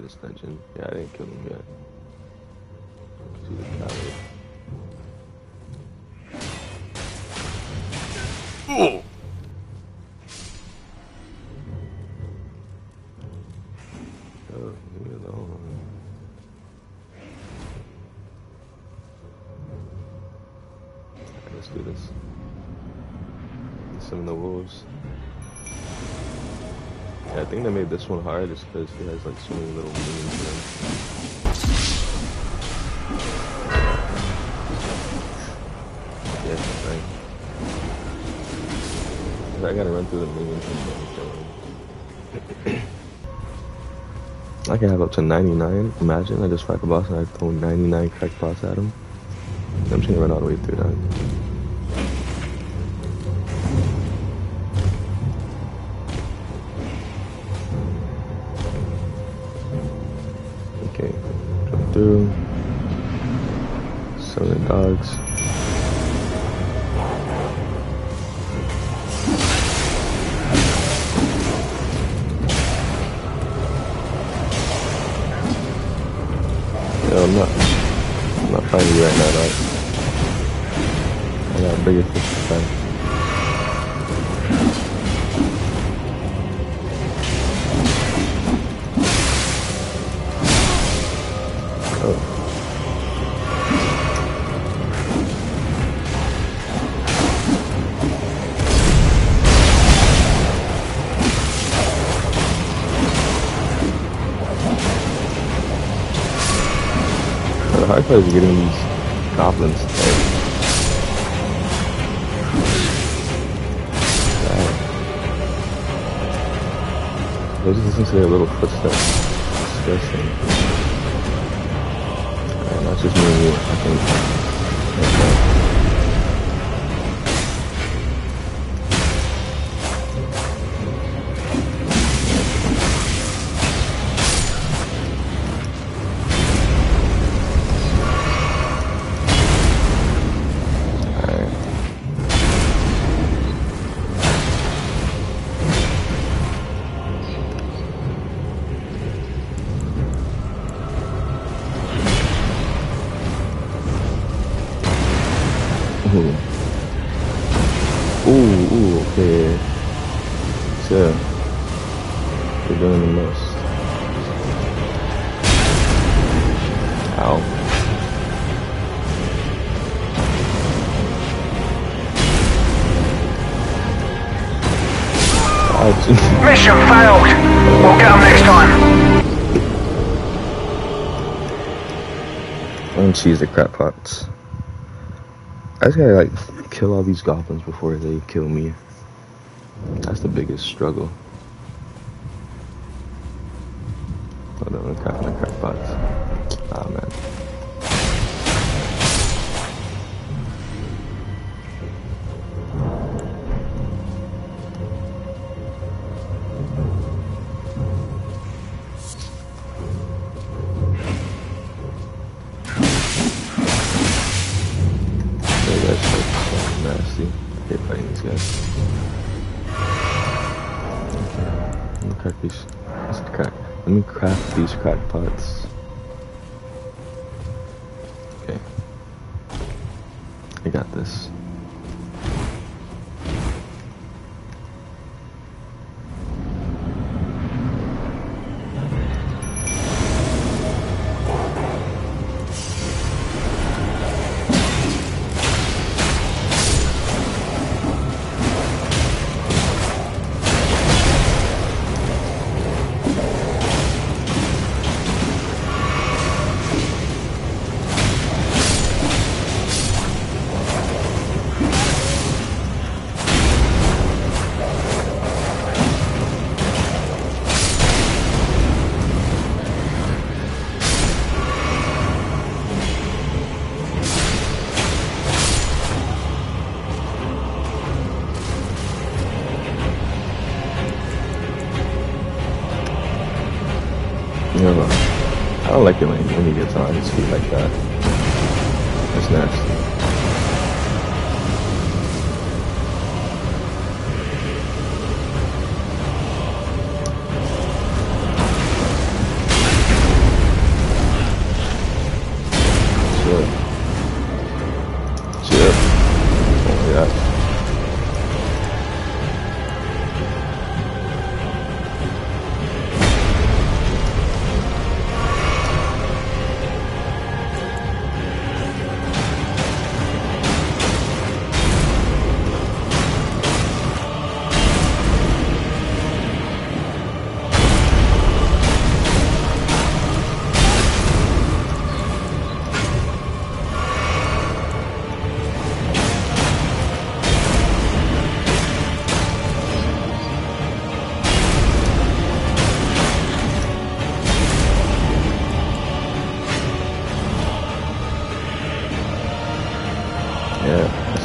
this dungeon. Yeah, I didn't kill him yet. He's a coward. Oh! Oh, leave me alone. Okay, let's do this. Some of the wolves. Yeah, I think they made this one hard just because he has like so many little minions in him. Yeah, right. I gotta run through the minions and kill him. I can have up to 99. Imagine I just fight the boss and I throw 99 crackpots at him. I'm just gonna run all the way through that. Okay, jump through. Summon dogs. Yo, I'm not fighting you right now, dog. I got bigger fish to fight. Oh. The hard part is getting these goblins dead. I just listen to their little footsteps. Disgusting. Alright, that's just me and you, I think. Okay. Ooh, okay. So, you're doing the most. Ow. Mission failed. We'll get them next time. I'm cheese the crap pots. I just gotta like kill all these goblins before they kill me. That's the biggest struggle. Hold on, I'm crafting the crap pots. Ah, man. Nasty. I hate fighting these guys. Okay. Let me crack these. Let me craft these crack pots. Okay. I got this. You know, I don't like it when he gets on his feet like that. That's nasty.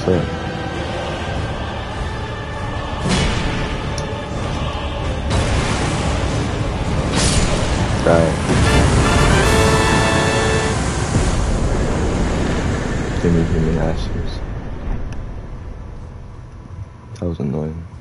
What's up? Alright. Give me ashes. That was annoying.